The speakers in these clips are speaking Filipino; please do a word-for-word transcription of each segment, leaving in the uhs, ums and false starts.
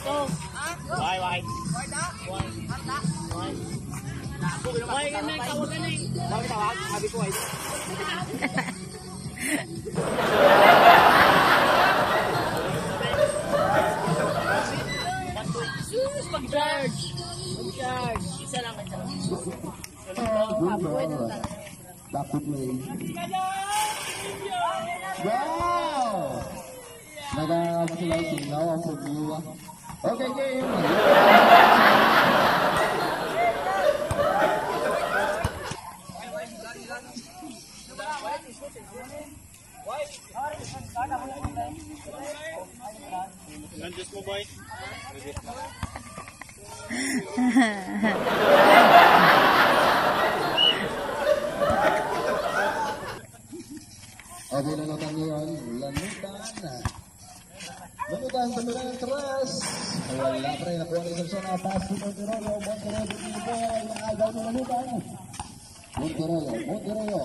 Why, why? Why? Why? Why ka na tawag na eh? Tawag tawag? Sabi ko ay. Pag-charge! Pag-charge! Isa lang ka lang. Back to play. Wow! Nagkakasilay tinglaw ang pag-iwa. Okay, game! Nandiyan mo, boy? Okay na naman ngayon, lanutan. Lanutan, tumira ng tres. Wala pa rin, nakuha na isang sana. Pass to Monterrey, Monterrey, Monterrey, nakagaw ng lanutan. Monterrey, Monterrey.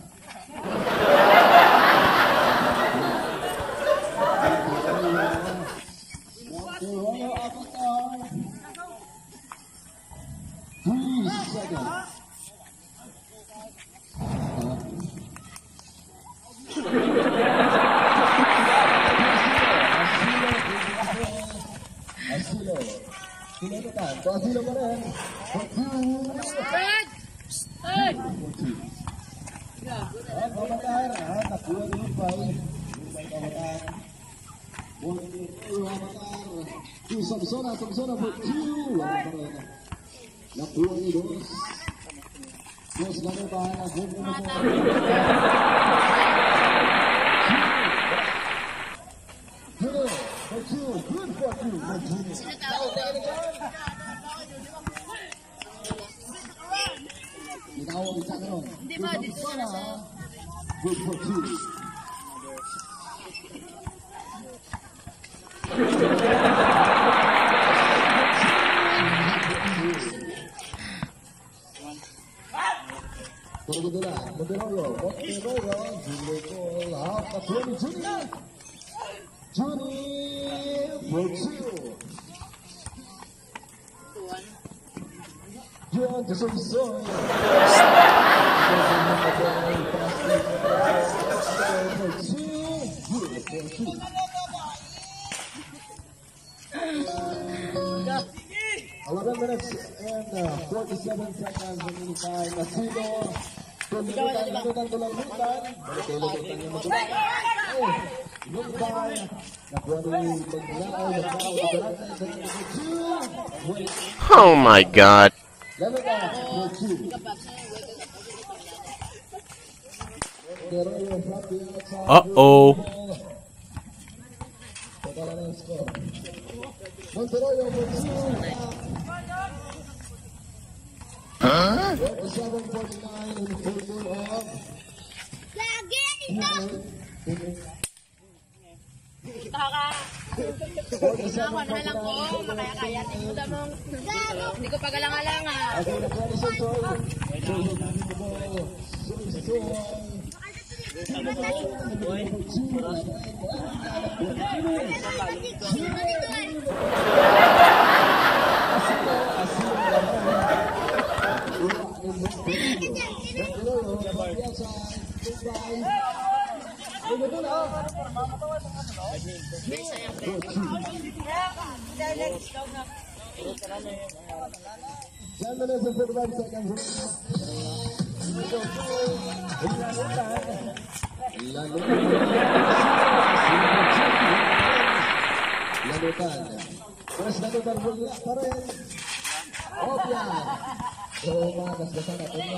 Monterrey, Avatar. Three seconds. Asilo. Sinunutan. Asilo pa rin. Fred! Hey! At Avatar. At nakuha din yung pay. Yung Avatar. Yung Avatar. Two Samsona. Samsona for two. Wala pa rin. Nakuha ni Dos. Dos ganun ba? Nakuha ni Dos. For two. Good for two. For two. Tinawag isa ka ron. Hindi ba? Dito na sa... Good for two. Pero gudula, Monteroyo, Monteroyo, Julio Cole, half a twenty, Juni, Juni, for two. John, the same song. For two, Julio for two. eleven minutes and uh, forty-seven seconds remaining time. Nasilo, tulutan, tulutan, tulutan. Tulutan yung matulak. Oh, lumbay. Nakuha ni Paglaw, Nakuha, Nakuha, Oh my God. Lalutan, for two. Uh-oh. Monteroyo for two. Huh? seven forty-nine in favor of Taka! Ako na lang ko, makaya-kaya. Hindi ko pagalang-alang ah. ten minutes and forty-five seconds. Lalutan. Terus lalutan bola pa rin. Opyan. Roma, kasgasan na puna.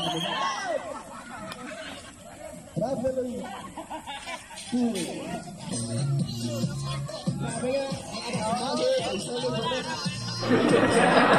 Traveling. Two. Kaya, ang